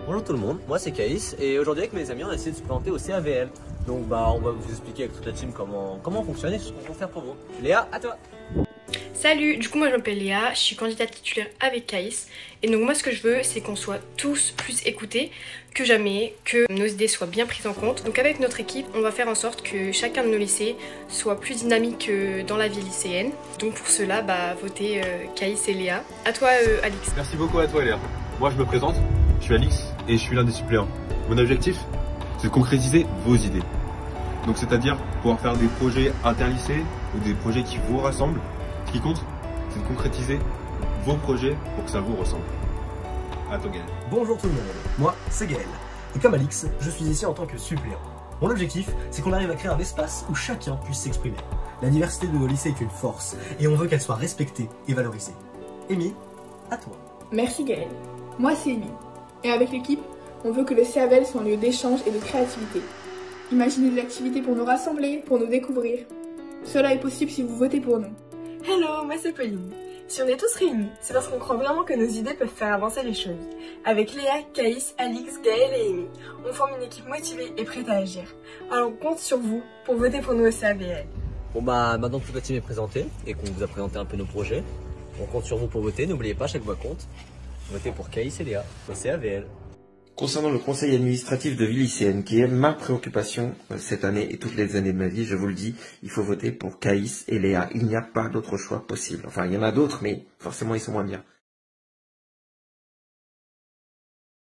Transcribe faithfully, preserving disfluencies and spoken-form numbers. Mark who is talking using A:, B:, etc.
A: Bonjour tout le monde, moi c'est Caïs et aujourd'hui avec mes amis on a essayé de se présenter au C A V L. Donc bah on va vous expliquer avec toute la team comment, comment on fonctionne et ce qu'on peut faire pour vous. Léa, à toi.
B: Salut, du coup moi je m'appelle Léa, je suis candidate titulaire avec Caïs. Et donc moi ce que je veux c'est qu'on soit tous plus écoutés que jamais, que nos idées soient bien prises en compte. Donc avec notre équipe on va faire en sorte que chacun de nos lycées soit plus dynamique que dans la vie lycéenne. Donc pour cela bah votez euh, Caïs et Léa. À toi euh, Alix.
C: Merci beaucoup à toi Léa. Moi je me présente, je suis Alix et je suis l'un des suppléants. Mon objectif c'est de concrétiser vos idées. Donc c'est-à-dire pouvoir faire des projets interlycées ou des projets qui vous rassemblent. Ce qui compte, c'est de concrétiser vos projets pour que ça vous ressemble. À toi Gaël.
D: Bonjour tout le monde, moi c'est Gaël. Et comme Alix, je suis ici en tant que suppléant. Mon objectif, c'est qu'on arrive à créer un espace où chacun puisse s'exprimer. La diversité de nos lycées est une force, et on veut qu'elle soit respectée et valorisée. Amy, à toi.
E: Merci Gaël. Moi c'est Amy. Et avec l'équipe, on veut que le C A V L soit un lieu d'échange et de créativité. Imaginez des activités pour nous rassembler, pour nous découvrir. Cela est possible si vous votez pour nous.
F: Hello, moi c'est Pauline. Si on est tous réunis, c'est parce qu'on croit vraiment que nos idées peuvent faire avancer les choses. Avec Léa, Caïs, Alix, Gaël et Amy, on forme une équipe motivée et prête à agir. Alors on compte sur vous pour voter pour nous au C A V L.
A: Bon bah maintenant que toute la team est présentée et qu'on vous a présenté un peu nos projets, on compte sur vous pour voter, n'oubliez pas chaque voix compte. Votez pour Caïs et Léa au C A V L.
G: Concernant le conseil administratif de vie lycéenne, qui est ma préoccupation cette année et toutes les années de ma vie, je vous le dis, il faut voter pour Caïs et Léa. Il n'y a pas d'autre choix possible. Enfin, il y en a d'autres, mais forcément ils sont moins bien.